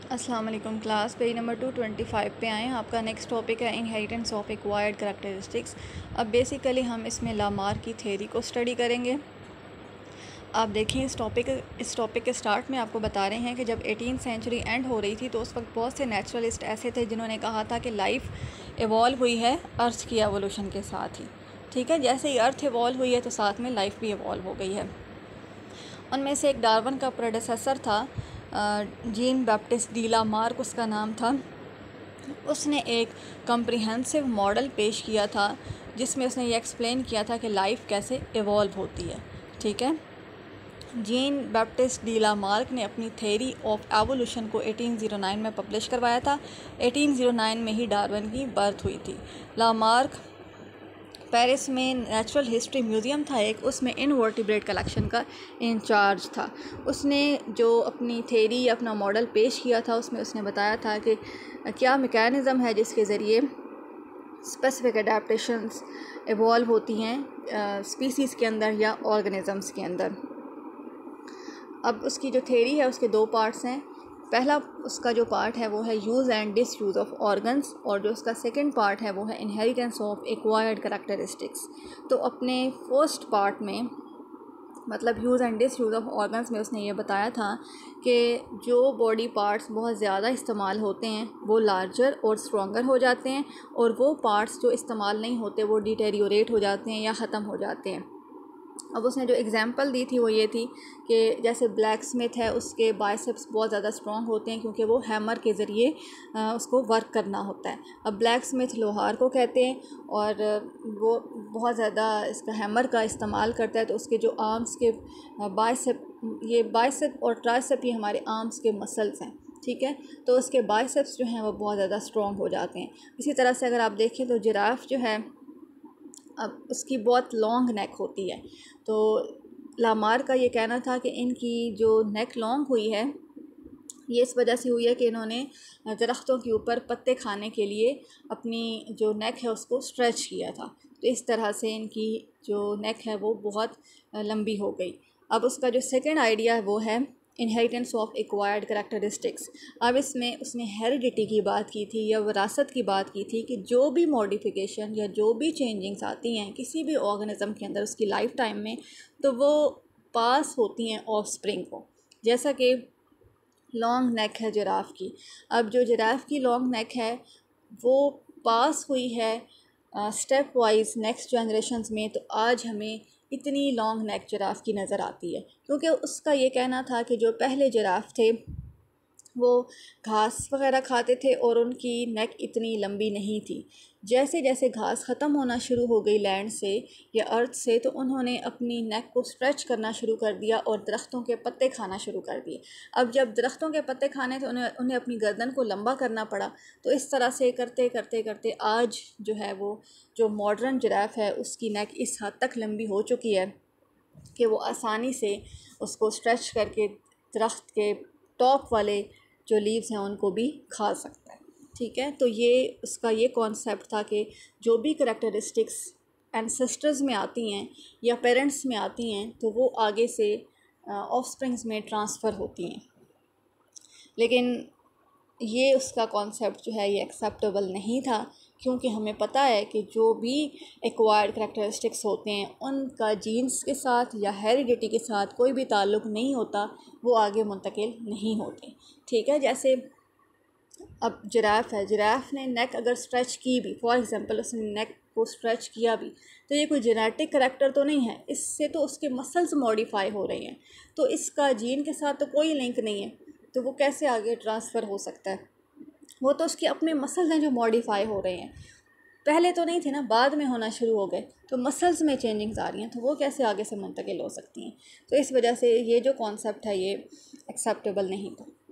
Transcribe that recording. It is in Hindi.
अस्सलाम वालेकुम क्लास, पेज नंबर 225 पे आए। आपका नेक्स्ट टॉपिक है इनहेरिटेंस ऑफ एक्वायर्ड करैक्टरिस्टिक्स। अब बेसिकली हम इसमें लामार की थ्योरी को स्टडी करेंगे। आप देखें इस टॉपिक के स्टार्ट में आपको बता रहे हैं कि जब 18th सेंचुरी एंड हो रही थी तो उस वक्त बहुत से नेचुरलिस्ट ऐसे थे जिन्होंने कहा था कि लाइफ इवॉल्व हुई है अर्थ की एवोल्यूशन के साथ ही। ठीक है, जैसे ही अर्थ इवॉल्व हुई है तो साथ में लाइफ भी इवॉल्व हो गई है। उनमें से एक डार्विन का प्रेडेसेसर था, जीन बैप्टिस्ट डी लामार्क उसका नाम था। उसने एक कम्प्रिहेंसिव मॉडल पेश किया था जिसमें उसने ये एक्सप्लेन किया था कि लाइफ कैसे इवॉल्व होती है। ठीक है, जीन बैप्टिस्ट डी लामार्क ने अपनी थ्योरी ऑफ एवोल्यूशन को 1809 में पब्लिश करवाया था। 1809 में ही डार्विन की बर्थ हुई थी। लामार्क पेरिस में नेचुरल हिस्ट्री म्यूज़ियम था एक, उसमें इनवर्टिब्रेट कलेक्शन का इंचार्ज था। उसने जो अपनी थ्योरी अपना मॉडल पेश किया था उसमें उसने बताया था कि क्या मैकेनिज़्म है जिसके ज़रिए स्पेसिफिक अडेप्टेशंस इवॉल्व होती हैं स्पीसीज़ के अंदर या ऑर्गेनिज़म्स के अंदर। अब उसकी जो थ्योरी है उसके दो पार्ट्स हैं। पहला उसका जो पार्ट है वो है use and disuse of organs, और जो उसका सेकंड पार्ट है वो है इनहेरिटेंस ऑफ एक्वायर्ड करैक्टरिस्टिक्स। तो अपने फर्स्ट पार्ट में मतलब use and disuse of organs में उसने ये बताया था कि जो बॉडी पार्ट्स बहुत ज़्यादा इस्तेमाल होते हैं वो लार्जर और स्ट्रॉन्गर हो जाते हैं, और वो पार्ट्स जो इस्तेमाल नहीं होते वो डिटेरियोरेट हो जाते हैं या ख़त्म हो जाते हैं। अब उसने जो एग्ज़ाम्पल दी थी वो ये थी कि जैसे ब्लैक स्मिथ है, उसके बाइसेप्स बहुत ज़्यादा स्ट्रॉन्ग होते हैं क्योंकि वो हैमर के ज़रिए उसको वर्क करना होता है। अब ब्लैक स्मिथ लोहार को कहते हैं और वो बहुत ज़्यादा इसका हैमर का इस्तेमाल करता है, तो उसके जो आर्म्स के बाइसेप और ट्राइसेप ये हमारे आर्म्स के मसल्स हैं। ठीक है, तो उसके बाइसेप्स जो हैं वो बहुत ज़्यादा स्ट्रॉन्ग हो जाते हैं। इसी तरह से अगर आप देखें तो जिराफ जो है अब उसकी बहुत लॉन्ग नेक होती है। तो लामार का ये कहना था कि इनकी जो नेक लॉन्ग हुई है ये इस वजह से हुई है कि इन्होंने दरख्तों के ऊपर पत्ते खाने के लिए अपनी जो नेक है उसको स्ट्रेच किया था। तो इस तरह से इनकी जो नेक है वो बहुत लंबी हो गई। अब उसका जो सेकंड आइडिया है वो है इनहेरिटेंस ऑफ एक्वायर्ड करैक्टरिस्टिक्स। अब इसमें उसने हेरिडिटी की बात की थी या विरासत की बात की थी कि जो भी मॉडिफिकेशन या जो भी चेंजिंग्स आती हैं किसी भी ऑर्गेनिज्म के अंदर उसकी लाइफ टाइम में, तो वो पास होती हैं ऑफस्प्रिंग को। जैसा कि लॉन्ग नेक है जिराफ की, अब जो जिराफ की लॉन्ग नेक है वो पास हुई है स्टेप वाइज नेक्स्ट जनरेशन्स में, तो आज हमें इतनी लॉन्ग नेक जिराफ की नज़र आती है क्योंकि उसका ये कहना था कि जो पहले जिराफ थे वो घास वगैरह खाते थे और उनकी नेक इतनी लंबी नहीं थी। जैसे जैसे घास ख़त्म होना शुरू हो गई लैंड से या अर्थ से, तो उन्होंने अपनी नेक को स्ट्रेच करना शुरू कर दिया और दरख्तों के पत्ते खाना शुरू कर दिए। अब जब दरख्तों के पत्ते खाने थे उन्हें अपनी गर्दन को लंबा करना पड़ा। तो इस तरह से करते करते करते आज जो है वो जो मॉडर्न जिराफ है उसकी नेक इस हद तक लंबी हो चुकी है कि वो आसानी से उसको स्ट्रेच करके दरख्त के टॉप वाले जो लीव्स हैं उनको भी खा सकता है। ठीक है, तो ये उसका ये कॉन्सेप्ट था कि जो भी करैक्टरिस्टिक्स एंसेस्टर्स में आती हैं या पेरेंट्स में आती हैं तो वो आगे से ऑफस्प्रिंग्स में ट्रांसफ़र होती हैं। लेकिन ये उसका कॉन्सेप्ट जो है ये एक्सेप्टेबल नहीं था क्योंकि हमें पता है कि जो भी एक्वायर्ड करैक्टरिस्टिक्स होते हैं उनका जीन्स के साथ या हेरिडिटी के साथ कोई भी ताल्लुक़ नहीं होता, वो आगे मुंतकिल नहीं होते। ठीक है, जैसे अब जिराफ है, जिराफ ने नेक अगर स्ट्रेच की भी, फॉर एग्ज़ाम्पल उसने नेक को स्ट्रेच किया भी, तो ये कोई जेनेटिक करैक्टर तो नहीं है, इससे तो उसके मसल्स मॉडिफाई हो रहे हैं, तो इसका जीन के साथ तो कोई लिंक नहीं है, तो वो कैसे आगे ट्रांसफ़र हो सकता है? वो तो उसके अपने मसल्स हैं जो मॉडिफाई हो रहे हैं, पहले तो नहीं थे ना, बाद में होना शुरू हो गए, तो मसल्स में चेंजिंग्स आ रही हैं, तो वो कैसे आगे से मुंतकिल हो सकती हैं? तो इस वजह से ये जो कॉन्सेप्ट है ये एक्सेप्टेबल नहीं था।